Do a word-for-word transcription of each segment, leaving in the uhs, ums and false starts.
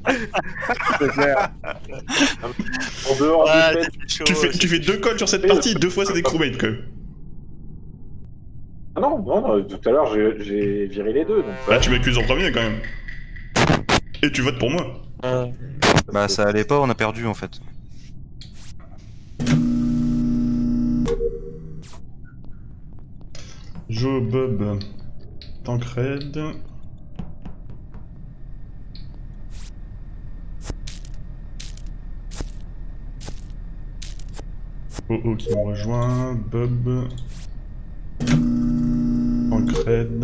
C'est clair. En dehors Ouais, du fait... t'es chaud, Tu fais, c'est- tu fais deux calls sur cette partie, deux fois c'est des crewmates quand même. Ah non, non, non, tout à l'heure j'ai j'ai viré les deux. Donc, Là tu m'accuses en premier quand même. Et tu votes pour moi. Euh, Bah ça allait pas, on a perdu en fait. Joe, Bob, Tancred. Oh oh qui me rejoint, Bob. Tancred.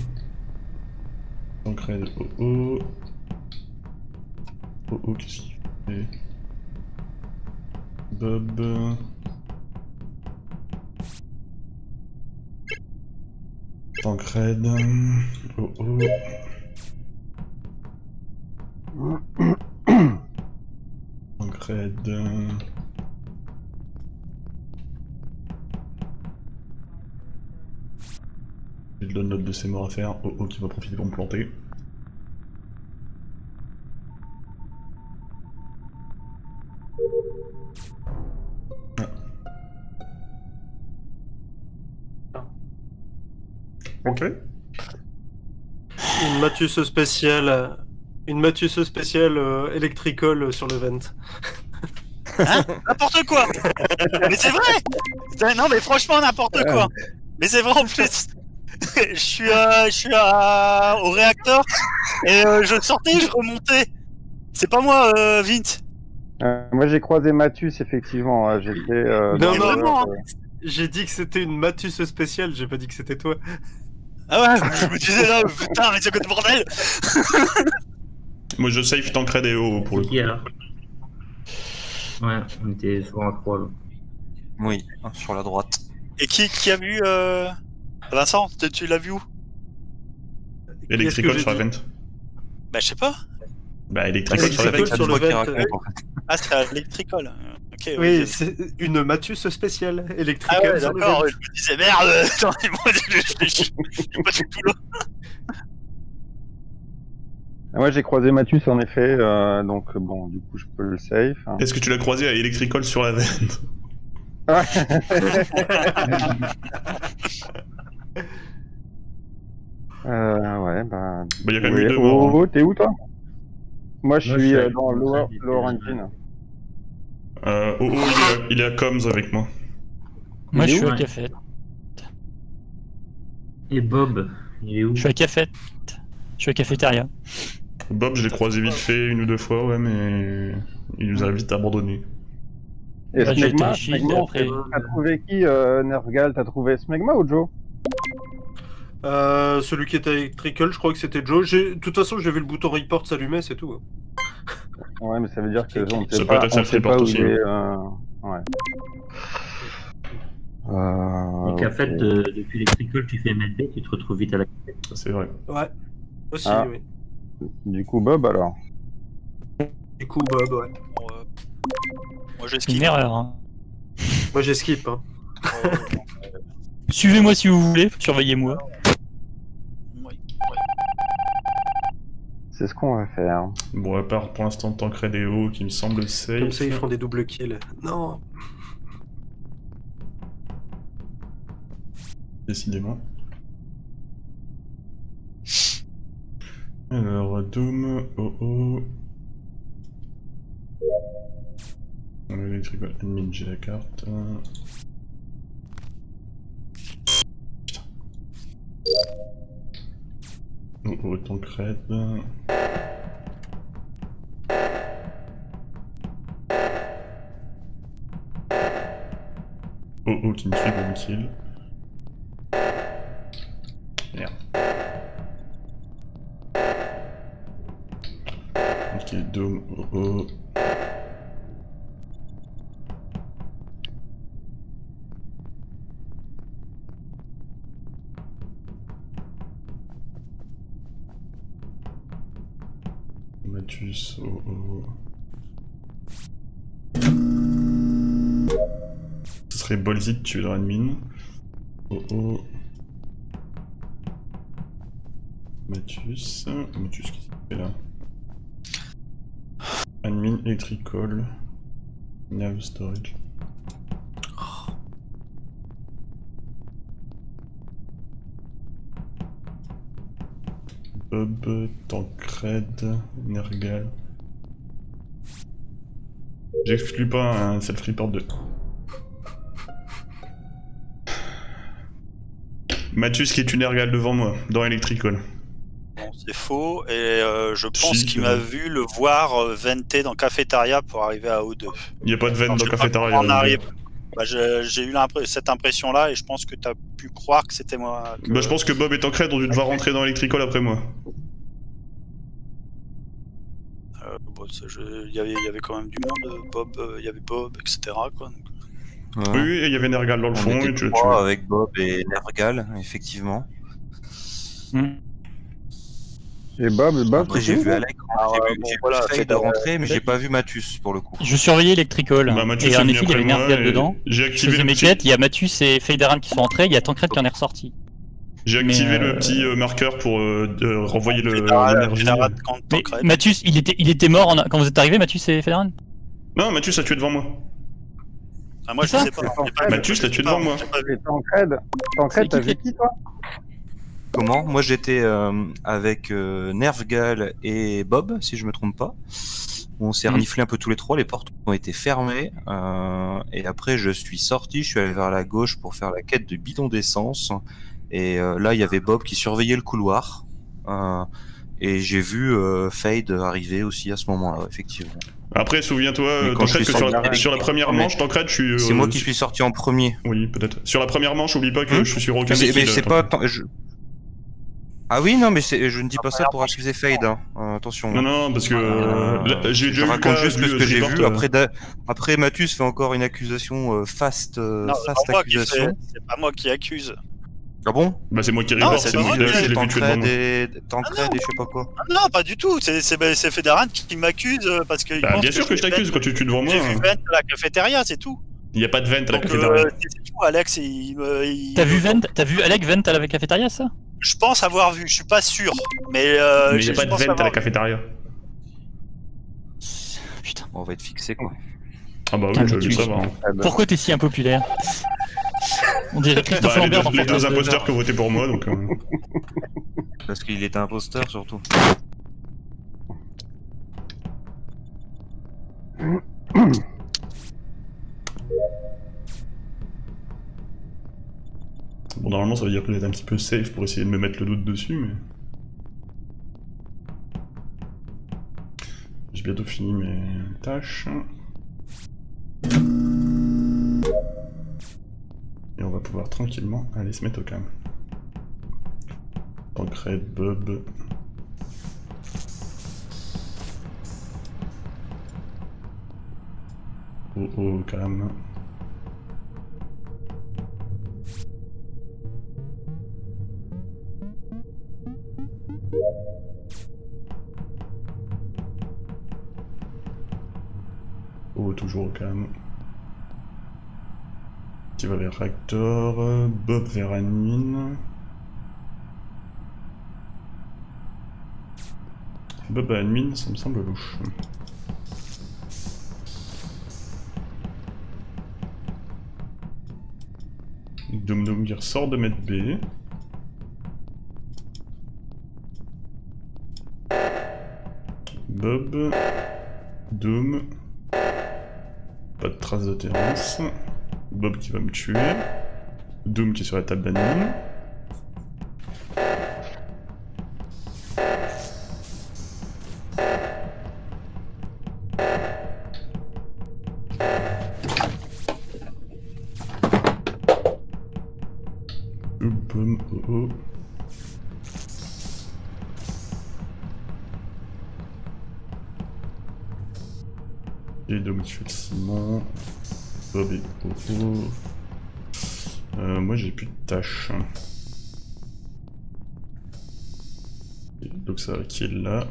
Tancred, oh oh. Oh oh, qu'est-ce qu'il fait? Bob. Tancred. Oh oh. Tancred. Il donne note de ses morts à faire. Oh oh qui va profiter pour me planter. Ok. Une Matus spéciale, une Matus spéciale euh, électricole sur le vent. Hein? N'importe quoi. Mais c'est vrai. Putain, non mais franchement n'importe quoi. Mais c'est vrai en plus. Je suis, euh, je suis euh, au réacteur et euh, je sortais, je remontais. C'est pas moi, euh, Vint. Euh, moi j'ai croisé Mathus effectivement, hein. J'étais euh, Non, dans non, le- non. euh, J'ai dit que c'était une Matus spéciale, j'ai pas dit que c'était toi. Ah ouais, je me disais là, putain, mais c'est que de bordel. Moi je save Tancred et oh pour le C'est coup. qui alors? Ouais, on était sur un croix là. Oui, sur la droite. Et qui, qui a vu euh... Vincent, tu, tu l'as vu où? Electrical Qu'est-ce sur que la j'ai vent. Bah je sais pas. Bah Electrical sur la Electrical vent. sur le Toi qui vent. raconte, en fait. Ah c'est à l'électricole. Ok. Oui, ok. c'est une Matus spéciale Ah électricale ouais, sur le d'accord, vent. je me disais merde, attends, moi je je- je- je suis pas du tout là. Moi j'ai croisé Mathus en effet, euh, donc bon du coup je peux le save. hein. Est-ce que tu l'as croisé à Electrical sur la vent? euh, ouais bah. Bah y'a quand même oui. eu deux morts. Oh, t'es où toi? Moi je Moi, suis je suis euh, avec dans toi, Lower, ça, j'étais- Lower Engine. Euh, oh oh il est, à, il est à Coms avec moi. Il Il est est où? où? Je suis à Ouais. Cafette. Et Bob, il est où? Je suis à Cafette. Je suis à Cafétéria. Bob je l'ai croisé vite fait une ou deux fois ouais mais il nous a vite abandonné. Et Bah, j'ai Smegma, été shield, Smegma, après- t'as trouvé qui euh, Nerfgal? T'as trouvé Smegma ou Joe? Euh, celui qui était électrical, je crois que c'était Joe. J'ai- De toute façon, j'ai vu le bouton report s'allumer, c'est tout. Ouais mais ça veut dire que Ok, on ok. sait Ça pas, peut être on sait self-report pas où aussi, il est. Euh... Ouais. Euh, Donc en fait, ok. euh, depuis l'électricole, tu fais M L B, tu te retrouves vite à la tête. C'est vrai. Ouais. Aussi, Ah. oui. Du coup Bob alors. Du coup, Bob, ouais. Bon, euh, moi je Une skip. erreur. Hein. Moi, j'ai skip. Hein. Euh, Suivez-moi si vous voulez, surveillez-moi. oui. C'est ce qu'on va faire. Bon à part pour l'instant Tancred et oh qui me semble safe. Comme ça, ils font des doubles kills. Non. Décidément. Alors, Doom, oh oh. On a Electrical Admin, j'ai la carte. Putain. Oh oh, Tancred. Oh oh, qui me suit pour me kill. Merde. Ok, Dome, oh oh. Mathus, oh oh. Ce serait Bolzit, tu es dans l'admin. Oh oh. Mathus. Mathus, qu'est-ce qu'il fait là? Admin, electrical, nav storage. Bob, Tancred, Nergal. J'exclus pas un self-report de... Mathius qui est une Nergal devant moi, dans Electrical. Bon, c'est faux, et euh, je pense Si, qu'il c'est m'a vrai. vu le voir euh, venter dans Cafétéria pour arriver à O deux. Il n'y a pas de veine Alors, dans je sais pas Cafétéria. comment on là, arrive. Bah, je- j'ai eu l'impr- cette impression-là, et je pense que tu as pu croire que c'était moi. que- Bah, je pense que Bob et Tancred ont dû devoir rentrer dans Electrical après moi. Euh, bon, ça, je- Il y avait, il y avait quand même du monde, euh, Bob, euh, il y avait Bob, et cetera. Quoi, donc. Ouais. Oui, oui, il y avait Nergal dans le On fond. était Et tu, tu... trois avec Bob et Nergal, effectivement. Hmm. Et Bob, Bob. Après, j'ai c'est vu tout Alec, Alors, j'ai euh, vu, bon, j'ai vu voilà, Faye c'est de pas- rentrer, mais j'ai pas vu Mathus pour le coup. Je surveillais Electrical. Bah, Mathius et est en venu effet, il y après avait moi Nergal et dedans. J'ai Je activé faisais le mes petit... quêtes, il y a Mathus et Feideran qui sont entrés, il y a Tancred qui en est ressorti. J'ai activé Mais, le euh, petit euh, marqueur pour euh, de- renvoyer le- Fédéral- l'énergie. Fédéral quand Mais Tancred. Mathus, il était, il était mort en- quand vous êtes arrivés, Mathus et Feideran? Non, Mathius a tué devant moi. Ah, moi, je C'est ça sais pas. C'est j'ai pas vu, Mathus je l'a sais tué pas, devant moi. j'ai pas vu. Et Tancred, Tancred, C'est t'as qui vu qui- qui toi? Comment? Moi j'étais euh, avec euh, Nergal et Bob, si je me trompe pas. On s'est Mhm. reniflé un peu tous les trois, les portes ont été fermées. Euh, et après je suis sorti, je suis allé vers la gauche pour faire la quête de bidon d'essence. Et euh, là il y avait Bob qui surveillait le couloir. Euh, et j'ai vu euh, Fade arriver aussi à ce moment-là, effectivement. Après, souviens-toi, Mais euh, quand je Tancred, suis que sur la, sorti- sur la première Mais- manche, Tancred, je suis... euh, C'est moi qui su- suis sorti en premier. Oui, peut-être. Sur la première manche, oublie pas que Hmm je suis sur aucun Mais c'est des mais kills, c'est Tancred. pas... je- Ah oui, non, mais c'est- je ne dis pas ça pour accuser Fade, hein. Euh, attention. Non, non, parce que euh, Euh, là, j'ai je déjà eu le raconte cas juste du que ce que j'ai report, vu. euh, Après, da- après Mathus fait encore une accusation euh, fast, euh, Non, c'est fast pas moi qui accusation. fais- c'est pas moi qui accuse. Ah bon? Bah, c'est moi qui Non, report, c'est c'est pas moi moi qui qui je l'ai vu tuer devant Tancred moi. et Tancred et je sais pas quoi. Ah non, pas du tout. C'est c'est- c'est Fédéral qui m'accuse euh, parce que. il Bah, pense bien sûr que je j'ai t'accuse vent- quand tu tues devant moi. J'ai vu hein. Vent à la cafétéria, c'est tout. Il y a pas de vente à la Donc, cafétéria. euh, c'est c'est tout. Alex, il me. il- T'as vu Vent T'as vu Alec Vent à la cafétéria, ça? Je pense avoir vu. Je suis pas sûr, mais. Euh, Mais il y je- a pas je de pense vente à avoir la vu. cafétéria. Putain. On va être fixé quoi. Ah bah oui, Putain, je mais veux tu- savoir. hein. Pourquoi t'es si impopulaire? On dirait Christophe Bah, les deux, Lambert dans les deux Fantasme imposteurs deux. qui ont voté pour moi, donc... euh, Parce qu'il était imposteur surtout. Bon, normalement, ça veut dire que vous êtes un petit peu safe pour essayer de me mettre le doute dessus, mais... J'ai bientôt fini mes tâches. Et on va pouvoir tranquillement aller se mettre au calme. Tancred, Bob... Oh oh, calme. Oh, toujours au calme. Qui va vers réacteur, Bob vers admin. Bob à admin, ça me semble louche. Doom Doom qui ressort de mettre B. Bob. Doom. Pas de trace de Terrence. Bob qui va me tuer. Doom qui est sur la table d'admin. Boom, oh oh. Et Doom qui fait le ciment. Bob et oh oh. Euh, moi j'ai plus de tâches. Et donc ça va kill là.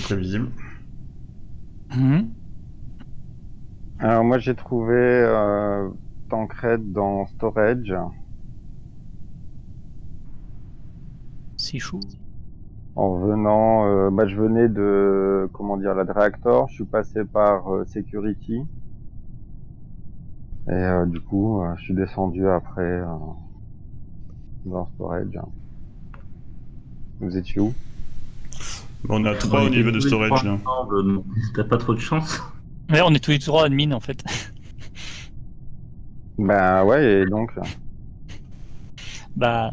prévisible. Mmh. Alors moi j'ai trouvé euh, Tancred dans Storage. C'est chaud. En venant, euh, bah, je venais de, comment dire, la Reactor, je suis passé par euh, Security. Et euh, du coup, euh, je suis descendu après euh, dans Storage. Vous étiez où? On est à trois au niveau de storage là. T'as pas trop de chance. Ouais, on est tous les trois admin en fait. Bah ouais, et donc... Bah...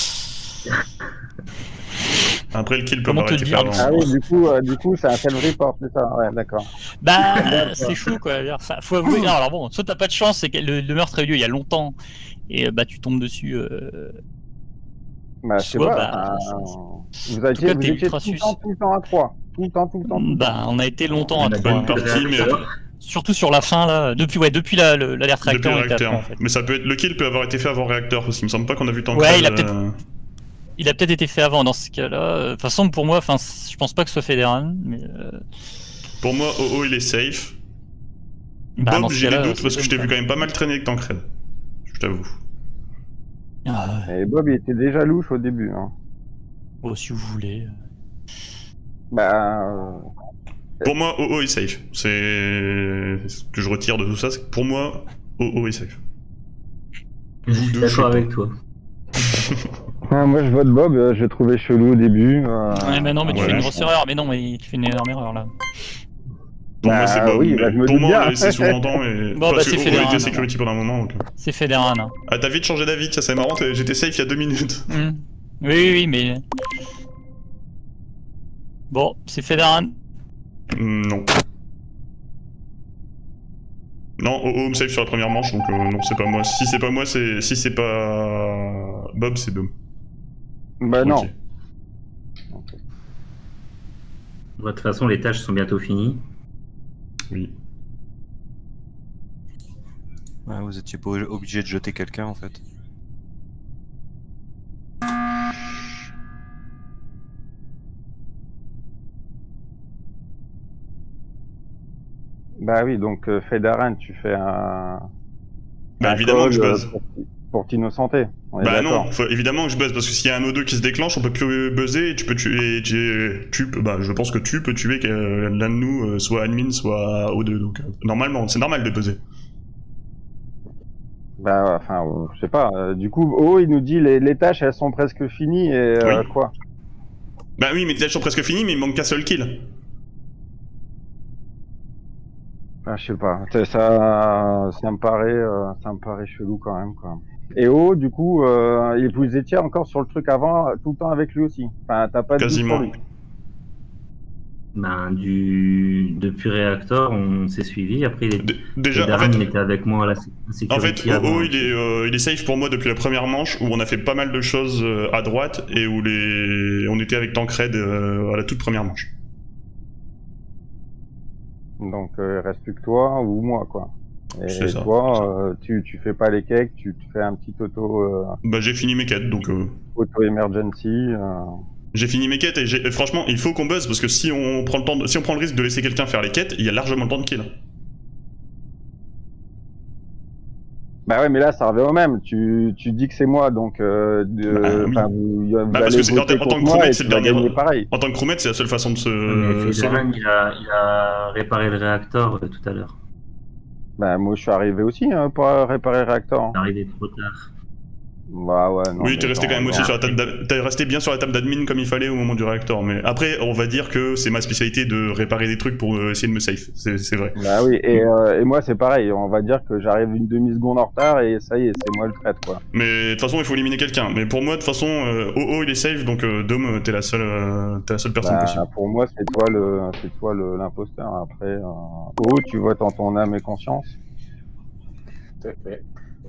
Après le kill peut Comment avoir te été dire, fait avant. Ah oui, du coup, euh, du coup, c'est un self-report, c'est ça? Ouais, d'accord. Bah, c'est chaud quoi. Ça, faut avouer. Non, alors bon, soit t'as pas de chance, c'est que le, le meurtre a eu lieu il y a longtemps et bah tu tombes dessus. Euh... Bah, je sais Soit, pas. bah, euh, vous étiez, cas, vous t'es étiez ultra tout le sus. temps, tout le temps à trois. Tout le temps, tout le temps. Tout le temps. Bah, on a été longtemps à On a trois. Bonne partie, mais Surtout sur la fin là. Depuis ouais, depuis la- le- l'alerte depuis réacteur. le on était à réacteur. trois, en fait. Mais ça peut être le kill peut avoir été fait avant réacteur parce qu'il me semble pas qu'on a vu tant Ouais, que il a ça, peut-être- euh, Il a peut-être été fait avant dans ce cas-là. De toute façon, pour moi, enfin, je pense pas que ce soit Federan, mais. Euh... Pour moi, O O il est safe. Bah, dans Bob, ce j'ai des cas-là, doutes c'est parce que je t'ai Bob, vu quand même pas mal traîner avec Tancred. Je t'avoue. Ah, ouais. Et Bob, il était déjà louche au début. Hein. Bon, si vous voulez. Bah, euh, Pour moi, O O est safe. C'est ce que je retire de tout ça, c'est que pour moi, O O est safe. Je suis deux, je sais d'accord pas. avec toi. ah, moi je vote Bob, euh, je l'ai trouvé chelou au début. Euh... Ouais, mais non, mais tu ouais, fais une je grosse erreur. Mais non, mais tu fais une énorme erreur là. Pour Bah, moi, c'est Bob. oui, mais bah, je me pour doute moi, bien. on l'a laissé sous-entend et. Bon, parce bah, que c'est O O Fédéral, était alors. security pendant un moment. Donc... C'est Federan. Hein. Ah, t'as vite changé d'avis, ça c'est marrant, t'es- j'étais safe il y a deux minutes. Hmm. Oui, oui, oui, mais. Bon, c'est Federan. Hmm, non. Non, O O me safe sur la première manche, donc euh, non, c'est pas moi. Si c'est pas moi, c'est. Si c'est pas. Bob, c'est Dom. Bah non. Ok. De toute façon, les tâches sont bientôt finies. Oui. Ouais, vous étiez pas obligé de jeter quelqu'un en fait. Bah oui, donc euh, Federan, tu fais un. Bah un évidemment que je call, euh, buzz. Pour, pour t'innocenter. On est Bah d'accord. non, faut- évidemment que je buzz, parce que s'il y a un O deux qui se déclenche, on peut plus buzzer et tu peux tuer. et tu, tu peux- bah, je pense que tu peux tuer que l'un de nous, euh, soit admin, soit O deux. Donc euh, normalement, c'est normal de buzzer. Bah, enfin, euh, je sais pas. euh, du coup, Oh, il nous dit les, les tâches, elles sont presque finies et euh, Oui. quoi? Bah oui, mais les tâches sont presque finies, mais il manque qu'un seul kill. Ah, je sais pas. Ça, ça, ça me paraît, euh, ça me paraît chelou quand même, quoi. Et Oh, du coup, euh, et vous étiez encore sur le truc avant, euh, tout le temps avec lui aussi. Enfin, t'as pas de doute Quasiment. sur lui. Ben, du... Depuis Reactor, on s'est suivi. Après, il est... D- Déjà, en Darren, fait, il était avec moi à la sé- en sécurité. fait, O avant. O, il est, euh, il est safe pour moi depuis la première manche où on a fait pas mal de choses euh, à droite et où les... on était avec Tancred euh, à la toute première manche. Donc, euh, il reste plus que toi ou moi, quoi. Et C'est ça. toi, euh, tu, tu fais pas les cakes, tu te fais un petit auto, euh, Bah j'ai fini mes quêtes, donc euh, auto emergency. Euh... j'ai fini mes quêtes et, j'ai- et franchement, il faut qu'on buzz parce que si on prend le temps, de- si on prend le risque de laisser quelqu'un faire les quêtes, il y a largement le temps de kill. Bah ouais, mais là, ça revient au même. Tu, tu dis que c'est moi, donc, euh, de, Bah oui. enfin, vous, vous Bah, parce allez que c'est- en voter tant que contre moi crewmate, et c'est tu le vas dernier- gagner pareil. En tant que crewmate, c'est la seule façon de se Mais sauver. Federan, il a... il a réparé le réacteur euh, tout à l'heure. Bah, moi, je suis arrivé aussi, hein, pour euh, réparer le réacteur. Il est arrivé trop tard. Bah ouais, non. Oui, mais t'es resté attends, quand même aussi non. sur la table. d'a- T'es resté bien sur la table d'admin comme il fallait au moment du réacteur. Mais après, on va dire que c'est ma spécialité de réparer des trucs pour euh, essayer de me safe. C'est c'est vrai. Bah oui, et, euh, et moi, c'est pareil. On va dire que j'arrive une demi-seconde en retard et ça y est, c'est moi le traite, quoi. Mais de toute façon, il faut éliminer quelqu'un. Mais pour moi, de toute façon, euh, O O il est safe, donc euh, Dom, t'es la seule, euh, t'es la seule personne Bah, possible. pour moi, c'est toi le, c'est toi le, l'imposteur. Après, euh... oh, tu votes en ton âme et conscience. Tout à fait.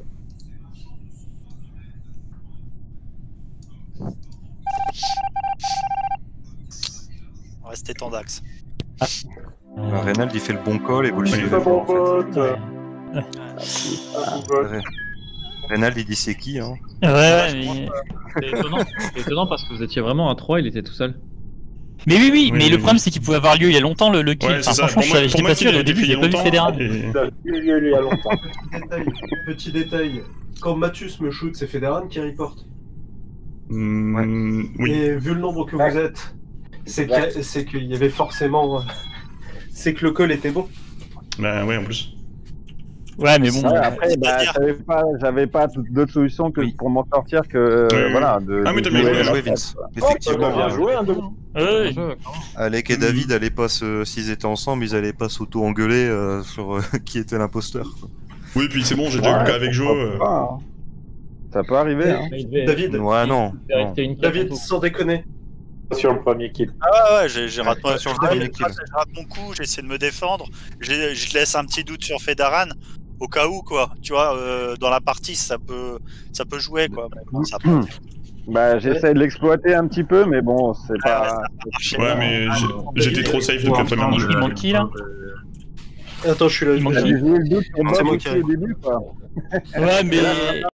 On va rester Tandax. Bah, Reynald il fait le bon call et vous le Oui. suivez. Pas bon en fait. vote. Ouais, Pas bon vote. Ré- Reynald il dit c'est qui hein. ouais, mais. C'est étonnant. C'est étonnant parce que vous étiez vraiment à trois, il était tout seul. Mais oui, oui, Oui, mais oui, le oui. problème c'est qu'il pouvait avoir lieu il y a longtemps le, le kill. Ouais, Enfin, c'est ça. franchement, Pour moi- je- pour j'étais moi, pas qu'il sûr ait au début, fait j'ai pas vu longtemps, Fédéral. et- Il a eu lieu il y a longtemps. Petit détail, petit détail. Quand Mathus me shoot, c'est Fédéral qui reporte. Hmm, oui. Et vu le nombre que Ouais. vous êtes, c'est qu'il y, a- c'est qu'il y avait forcément. euh, C'est que le call était bon. Bah ouais, en plus. Ouais, mais bon. Ouais, euh, après, bah, c'est-à-dire- j'avais pas, j'avais pas toute- d'autre solution que Oui. pour m'en sortir que, Oui, oui. voilà. De, Ah, mais de t'as bien jouer joué, la joué, tête, Vince. quoi. Effectivement. Oh, t'as bien joué, hein, de... ouais, Alec et David allaient pas se... s'ils étaient ensemble, ils allaient pas s'auto-engueuler euh, sur euh, qui était l'imposteur. quoi. Oui, puis c'est bon, j'ai déjà eu le cas avec Joe. pourquoi euh, pas, hein. Ça peut arriver. Hein. Il devait- David, Ouais, non. il devait non. rester une David, carte en sans déconner. sur le premier kill. Ah ouais, ouais, j'ai j'ai raté, Ouais, ouais, sur le je- premier je kill. rate- je rate mon coup, j'essaie de me défendre, j'ai- je laisse un petit doute sur Fédaran, au cas où, quoi. Tu vois, euh, dans la partie, ça peut, ça peut jouer, quoi. Mais bon, ça a pas Bah, j'essaie de l'exploiter un petit peu, mais bon, c'est Ah, pas. ouais, ça marché. Ouais, mais j'ai- j'étais trop safe depuis la première manche. Il manque qui, là Attends, je suis là. Il manque J'ai qui joué le doute pour C'est Bob moi aussi qui au début, quoi. Ouais, mais